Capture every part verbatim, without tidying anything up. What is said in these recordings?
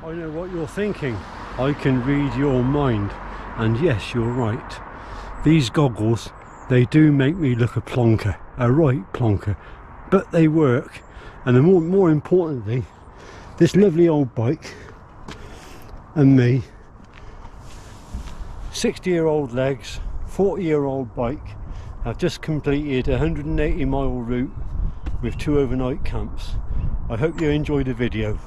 I know what you're thinking. I can read your mind. And yes, you're right. These goggles, they do make me look a plonker, a right plonker. But they work. And the more, more importantly, this lovely old bike and me, sixty year old legs, forty year old bike, have just completed a one hundred eighty mile route with two overnight camps. I hope you enjoyed the video.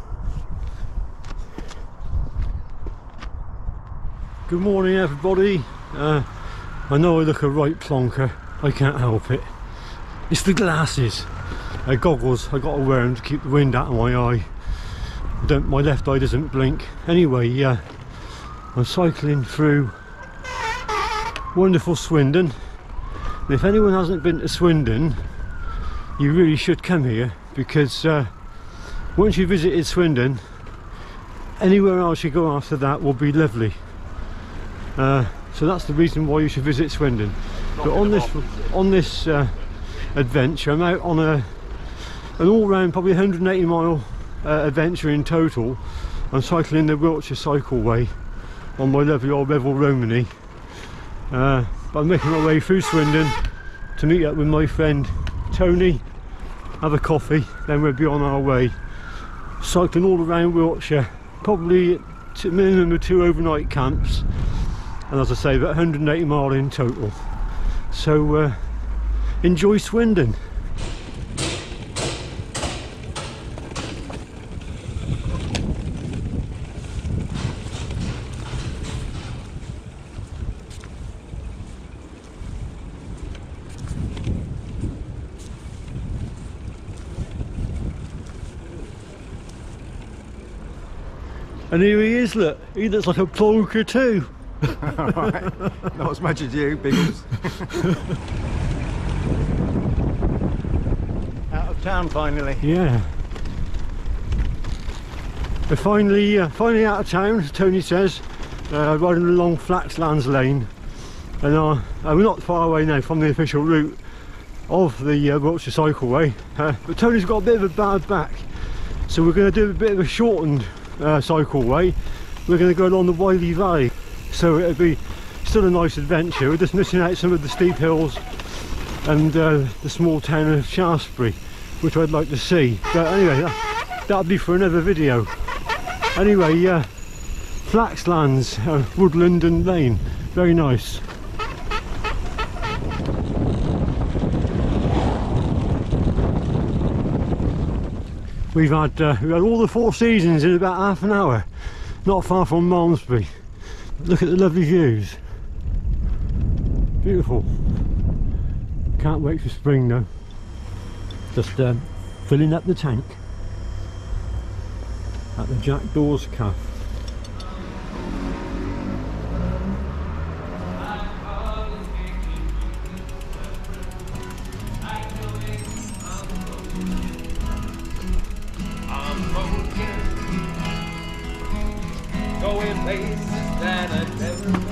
Good morning everybody. uh, I know I look a right plonker, I can't help it. It's the glasses, uh, goggles, I got to wear them to keep the wind out of my eye. Don't, my left eye doesn't blink. Anyway, yeah, I'm cycling through wonderful Swindon. And if anyone hasn't been to Swindon, you really should come here, because uh, once you visited Swindon, anywhere else you go after that will be lovely. Uh, so that's the reason why you should visit Swindon. But on this on this uh, adventure, I'm out on a an all-round, probably one hundred eighty mile uh, adventure in total. I'm cycling the Wiltshire Cycle Way on my lovely old Revell Romany. Uh, but I'm making my way through Swindon to meet up with my friend Tony, have a coffee, then we'll be on our way. Cycling all around Wiltshire, probably a minimum of two overnight camps. And as I say, about one hundred eighty mile in total. So uh, enjoy Swindon. And here he is, look, he looks like a plonker too. Alright, not as much as you, Biggles. Out of town finally. Yeah. We're finally, uh, finally out of town, as Tony says, uh, riding along Flaxlands Lane. And uh, uh, we're not far away now from the official route of the uh, Wiltshire Cycle Way. Uh, but Tony's got a bit of a bad back, so we're going to do a bit of a shortened uh, cycle way. We're going to go along the Wylye Valley. So it'll be still a nice adventure. We're just missing out some of the steep hills and uh, the small town of Shaftesbury, which I'd like to see. But anyway, that, that'll be for another video. Anyway, yeah, Flaxlands, uh, woodland and lane, very nice. We've had, uh, we've had all the four seasons in about half an hour, not far from Malmesbury. Look at the lovely views. Beautiful. Can't wait for spring though. Just um, filling up the tank at the Jackdaws Cafe. Going places that I've never been.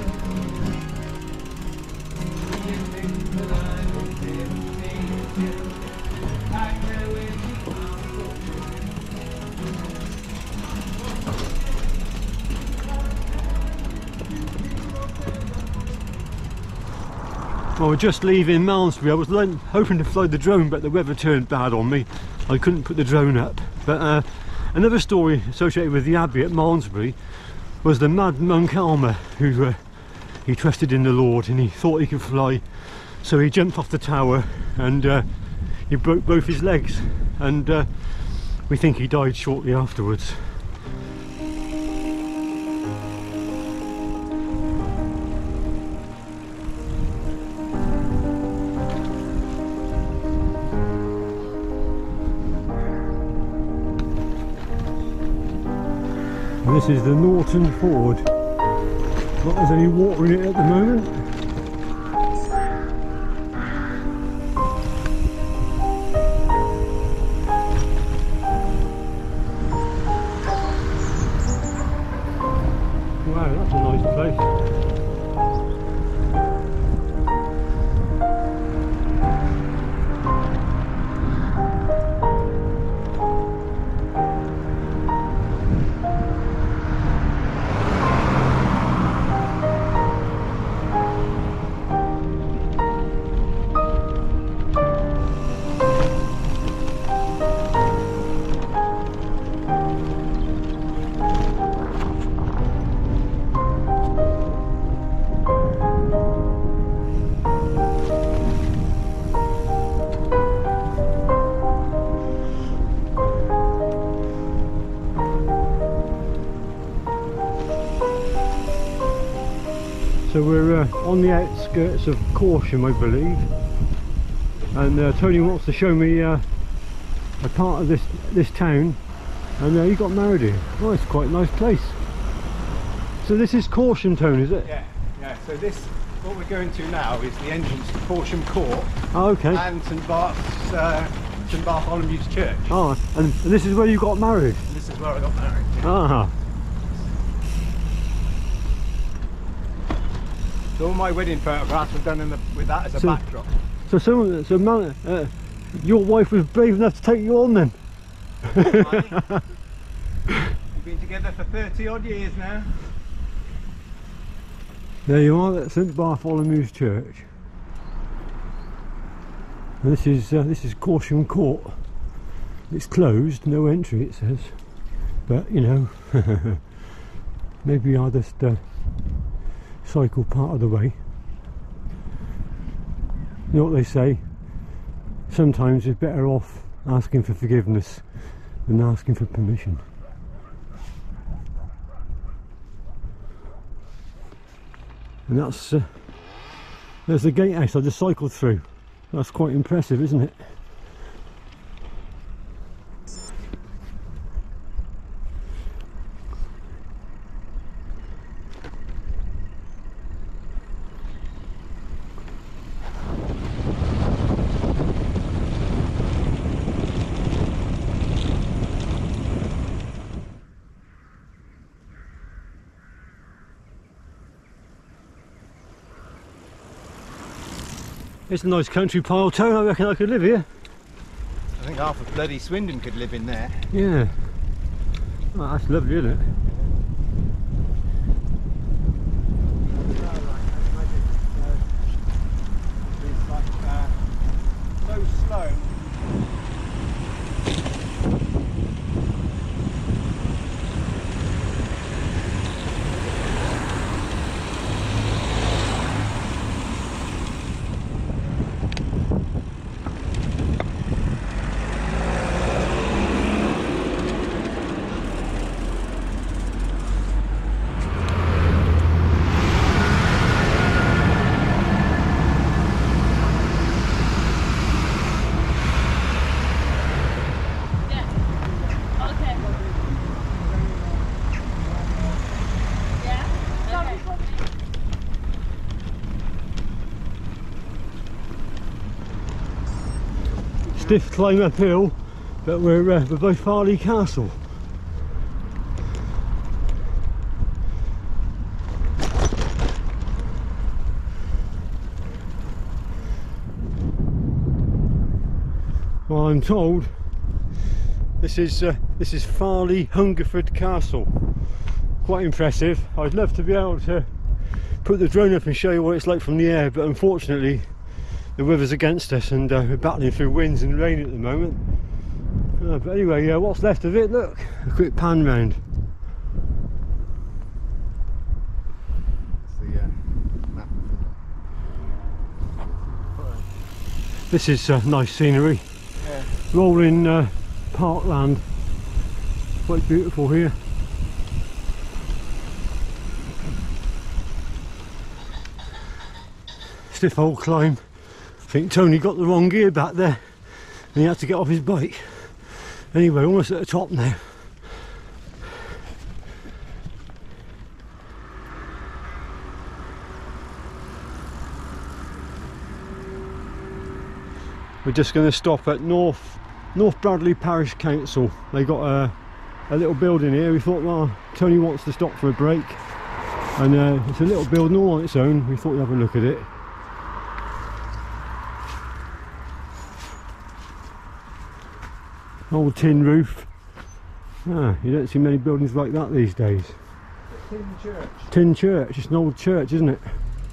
Well, we're just leaving Malmesbury. I was hoping to fly the drone, but the weather turned bad on me. I couldn't put the drone up. But uh, another story associated with the Abbey at Malmesbury was the mad monk Alma, who uh, he trusted in the Lord and he thought he could fly, so he jumped off the tower and uh, he broke both his legs, and uh, we think he died shortly afterwards. This is the Norton Ford. Not there's any water in it at the moment. Wow, that's a nice place. So we're uh, on the outskirts of Corsham, I believe, and uh, Tony wants to show me uh, a part of this this town, and uh, he got married here. Oh, it's quite a nice place. So this is Corsham Town, is it? Yeah, yeah. So this, what we're going to now is the entrance to Corsham Court. Oh, okay. And St Bart's, uh, St Bartholomew's Church. Oh, and this is where you got married? And this is where I got married. Yeah. Ah. So all my wedding photographs were done in the, with that as a So- backdrop. So someone, so man, uh, your wife was brave enough to take you on then? We've been together for thirty odd years now. There you are, that's St Bartholomew's Church. And this is uh, this is Corsham Court. It's closed, no entry it says. But you know, maybe I'll just uh, cycle part of the way. You know what they say? Sometimes it's better off asking for forgiveness than asking for permission. And that's uh, there's the gatehouse I just cycled through. That's quite impressive, isn't it? It's a nice country pile town. I reckon I could live here. I think half of bloody Swindon could live in there. Yeah. Oh, that's lovely, isn't it? It's like uh, so slow. Stiff climb uphill, but we're, uh, we're by Wylye Castle. Well, I'm told this is uh, this is Wylye Hungerford Castle. Quite impressive. I'd love to be able to put the drone up and show you what it's like from the air, but unfortunately the weather's against us, and uh, we're battling through winds and rain at the moment. Uh, but anyway, uh, what's left of it, look, a quick pan round. It's the uh, map. This is uh, nice scenery. Yeah. Rolling uh, parkland, quite beautiful here. Stiff old climb. I think Tony got the wrong gear back there and he had to get off his bike. Anyway, almost at the top now. We're just going to stop at North North Bradley Parish Council. They got a, a little building here. We thought, well, Tony wants to stop for a break, and uh, it's a little building all on its own. We thought we'd have a look at it. Old tin roof. Ah, you don't see many buildings like that these days. Tin church. Tin church, it's an old church, isn't it?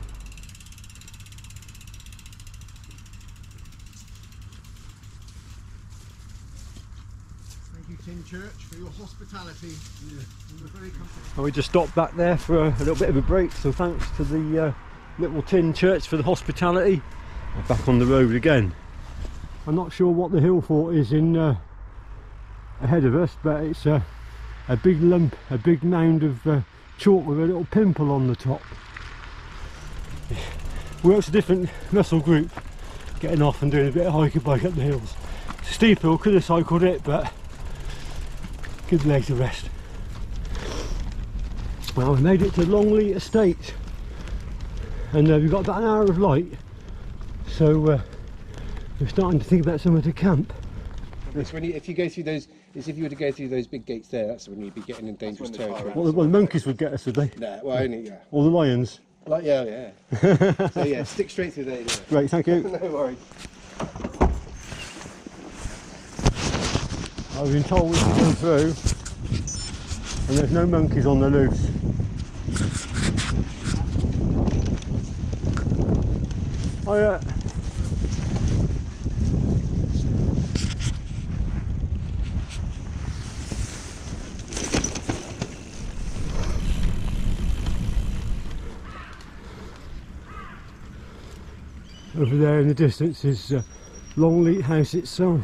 Thank you, Tin Church, for your hospitality. Yeah. We're very comfortable. And we just stopped back there for a, a little bit of a break, so thanks to the uh, little tin church for the hospitality. We're back on the road again. I'm not sure what the hill fort is in uh, ahead of us, but it's uh, a big lump, a big mound of uh, chalk with a little pimple on the top. works a different muscle group, getting off and doing a bit of hiking bike up the hills. It's a steep hill, could have cycled it, but good legs a rest. Well, we made it to Wylye Estate, and uh, we've got about an hour of light, so uh, we're starting to think about somewhere to camp. It's when you, if you go through those, it's if you were to go through those big gates there, that's when you'd be getting in dangerous territory. Well, well, the monkeys would get us, would they? Nah, well, only, yeah. Or the lions? Like, yeah, yeah. So yeah, stick straight through there. Yeah. Great, thank you. No worries. I've been told we can go through, and there's no monkeys on the loose. Oh yeah. Over there in the distance is uh, Wylye House itself.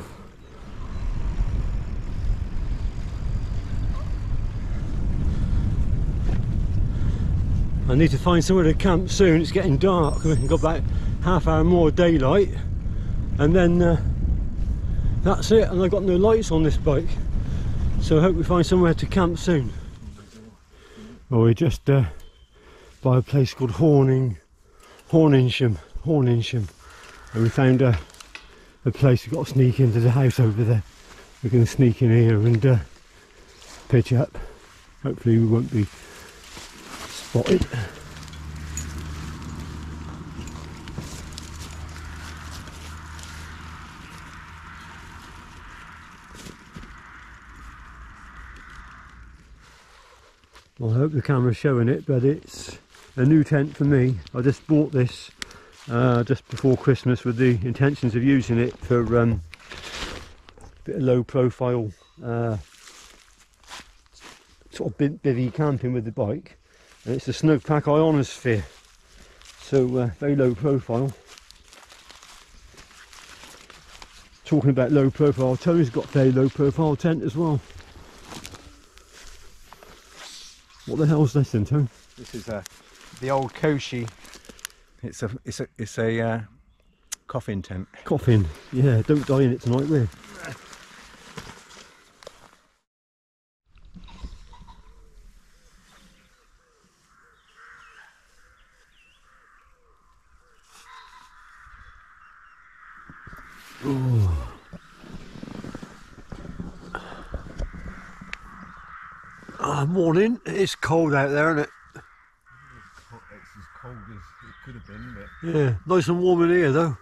I need to find somewhere to camp soon. It's getting dark. We've got about half hour more daylight, and then uh, that's it. And I've got no lights on this bike, so I hope we find somewhere to camp soon. Well, we're just uh, by a place called Horning, Horninsham, Horninsham, and we found a, a place. We've got to sneak into the house over there. We're going to sneak in here and uh, pitch up. Hopefully we won't be spotted. Well, I hope the camera's showing it, but it's a new tent for me. I just bought this uh, just before Christmas with the intentions of using it for um, a bit of low profile uh, sort of bivvy camping with the bike. And it's the Snugpak Ionosphere, so uh, very low profile. Talking about low profile, Tony's got a very low profile tent as well. What the hell's this then, Tony? This is uh, the old Koshi. It's a it's a it's a uh, coffin tent. Coffin, yeah. Don't die in it tonight, will you? Ooh. Ah, morning. It's cold out there, isn't it? It's as cold as it could have been, but Yeah, nice and warm in here though.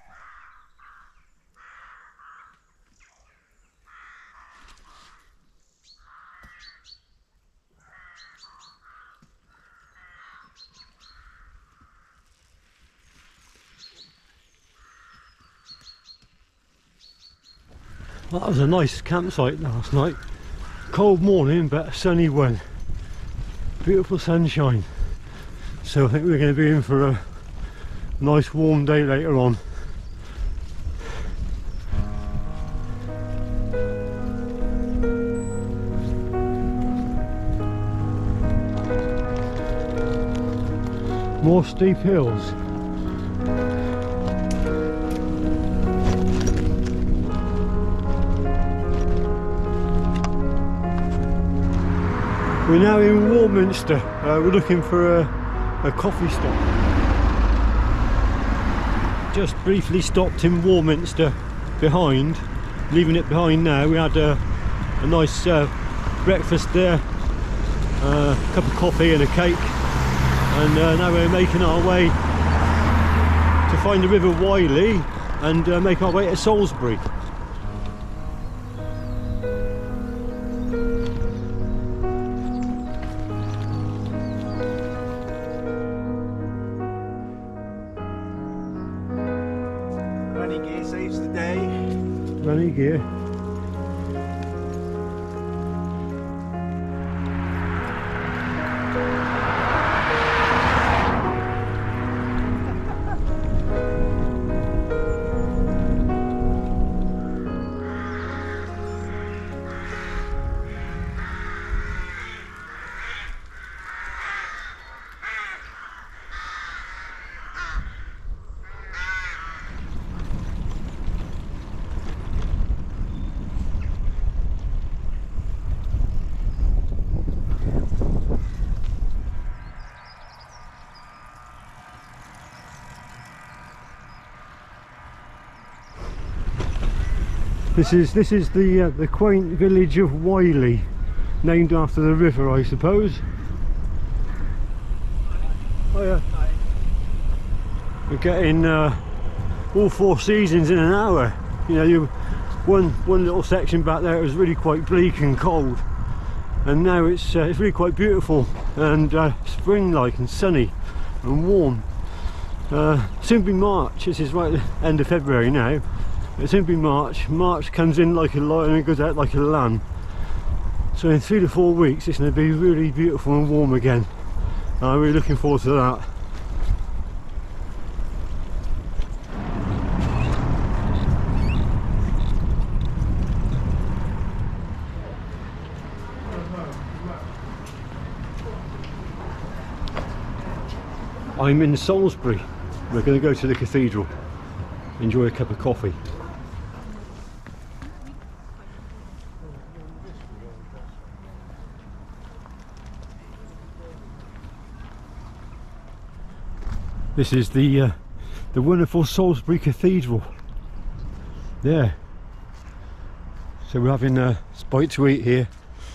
Well, that was a nice campsite last night. Cold morning, but a sunny one. Beautiful sunshine. So I think we're going to be in for a nice warm day later on. More steep hills. We're now in Warminster. Uh, we're looking for a, a coffee stop. Just briefly stopped in Warminster behind, leaving it behind now. We had a, a nice uh, breakfast there, uh, a cup of coffee and a cake, and uh, now we're making our way to find the River Wylye and uh, make our way to Salisbury. running gear saves the day. Running gear. This is this is the uh, the quaint village of Wylye, named after the river, I suppose. Oh yeah. We're getting uh, all four seasons in an hour. You know, you one one little section back there was really quite bleak and cold, and now it's uh, it's really quite beautiful and uh, spring-like and sunny and warm. Uh, soon be March. This is right at the end of February now. It's soon be March. March comes in like a lion and goes out like a lamb. So in three to four weeks it's going to be really beautiful and warm again. I'm really looking forward to that. I'm in Salisbury. We're going to go to the cathedral, enjoy a cup of coffee. This is the uh, the wonderful Salisbury Cathedral. There. So we're having a bite to eat here.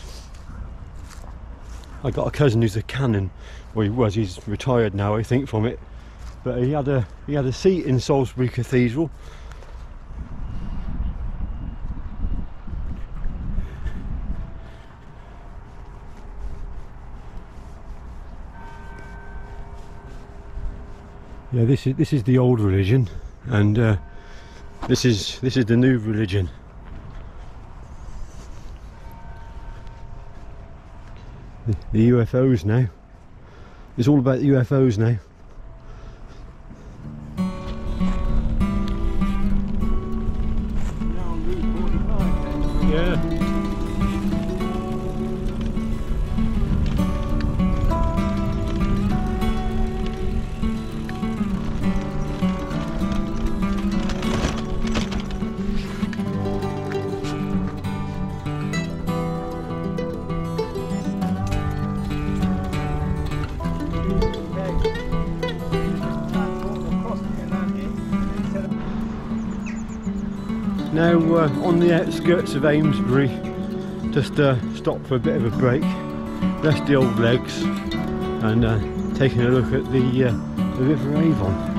I got a cousin who's a canon. Well, he was. He's retired now, I think, from it. But he had a he had a seat in Salisbury Cathedral. Yeah, this is this is the old religion, and uh, this is this is the new religion. The, the U F Os now. It's all about the U F Os now. Yeah. Now uh, on the outskirts of Amesbury, just uh, stopped for a bit of a break, rest the old legs, and uh, taking a look at the, uh, the River Avon.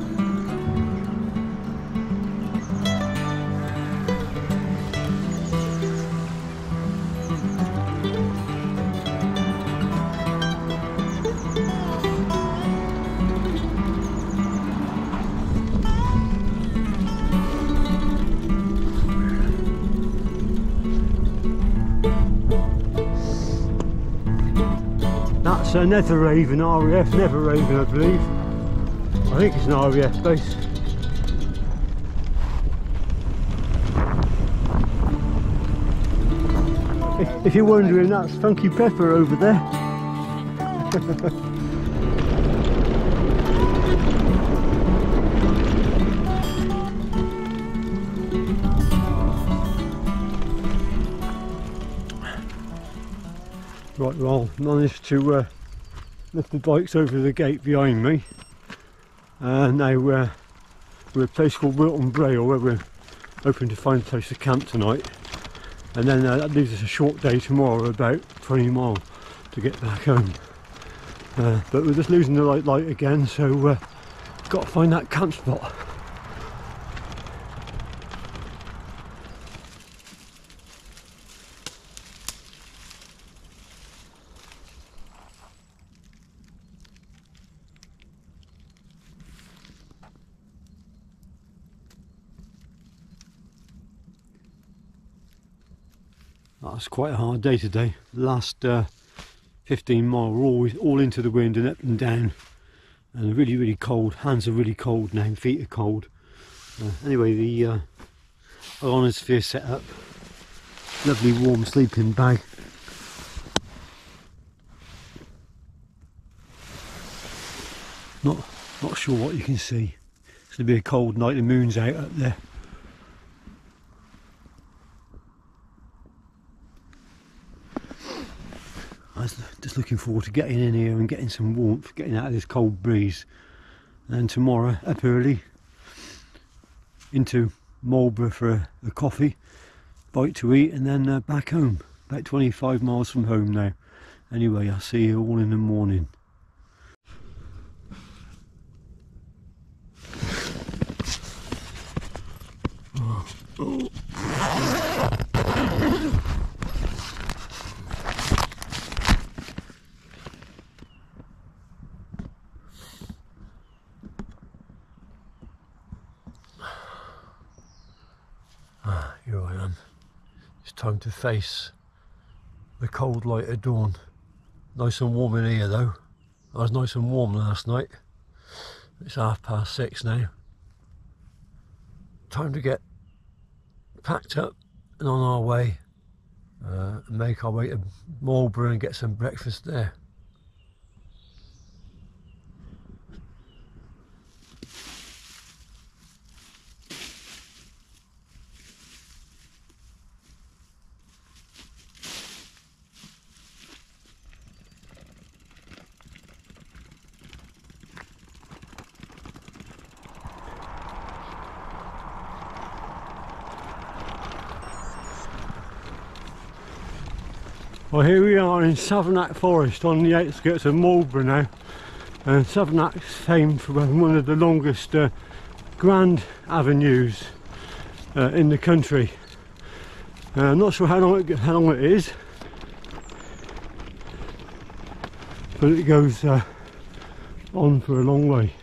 That's a Netheravon, R A F Netheravon, I believe. I think it's an R A F base. If, if you're wondering, that's Funky Pepper over there. Right, well, managed to uh, lift the bikes over the gate behind me, and uh, now uh, we're at a place called Wilton Braille, where we're hoping to find a place to camp tonight, and then uh, that leaves us a short day tomorrow, about twenty miles to get back home. Uh, but we're just losing the light light again, so uh, got to find that camp spot. That was quite a hard day today. The last uh, fifteen miles were always all into the wind and up and down, and really really cold. Hands are really cold now, feet are cold. Uh, anyway, the uh, Ionosphere set up, lovely warm sleeping bag. Not not sure what you can see. It's going to be a cold night. The moon's out up there. I was just looking forward to getting in here and getting some warmth, getting out of this cold breeze. And tomorrow, up early, into Marlborough for a, a coffee, bite to eat, and then uh, back home. About twenty-five miles from home now. Anyway, I'll see you all in the morning. Oh. Oh. Ah, here I am. It's time to face the cold light of dawn. Nice and warm in here though. I was nice and warm last night. It's half past six now. Time to get packed up and on our way. Uh, and make our way to Marlborough and get some breakfast there. Well, here we are in Savernake Forest on the outskirts of Marlborough now, and Savernake's famed for one of the longest uh, grand avenues uh, in the country. Uh, I'm not sure how long, it, how long it is, but it goes uh, on for a long way.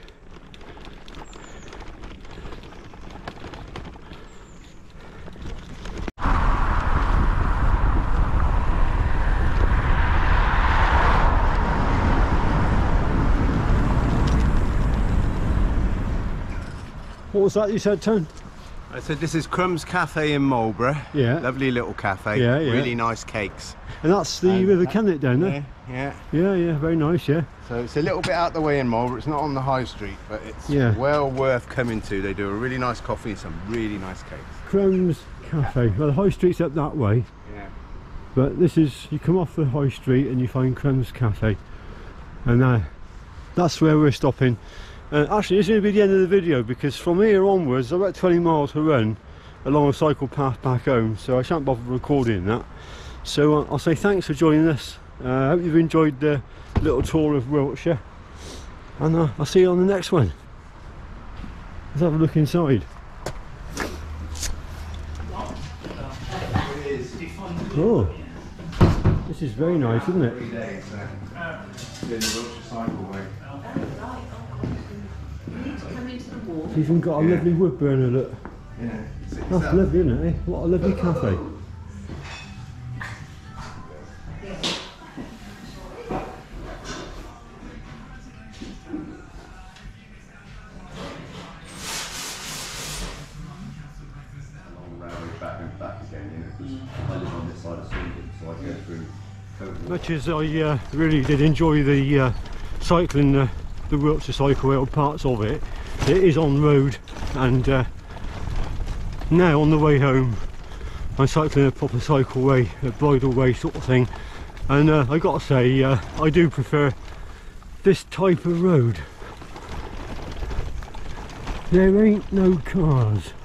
What was that you said, Tone? I said this is Crumbs Cafe in Marlborough. Yeah. Lovely little cafe. Yeah, yeah. Really nice cakes. And that's the Um, River Kennet down there? Yeah, yeah. Yeah, yeah, very nice, yeah. So it's a little bit out the way in Marlborough. It's not on the high street, but it's Yeah. well worth coming to. They do a really nice coffee and some really nice cakes. Crumbs Cafe. Well, the high street's up that way, Yeah. but this is, you come off the high street and you find Crumbs Cafe. And uh, that's where we're stopping. Uh, actually, this is going to be the end of the video, because from here onwards, I've got twenty miles to run along a cycle path back home, so I shan't bother recording that. So uh, I'll say thanks for joining us. I uh, hope you've enjoyed the little tour of Wiltshire, and uh, I'll see you on the next one. Let's have a look inside. Oh, this is very nice, isn't it? Three days, uh, doing the Wiltshire Cycle Way. It's even got a Yeah. lovely wood burner, look. Yeah. It's, it's That's up. lovely, isn't it? Eh? What a lovely cafe. Long railway back and back again, you know, because I live on this side of Sweden, so I go through Copenhagen. Much as I uh, really did enjoy the uh, cycling the, the Wiltshire Cycle Way, or parts of it, it is on road, and uh, now on the way home I'm cycling a proper cycle way, a bridle way sort of thing, and uh, I gotta say uh, I do prefer this type of road. There ain't no cars.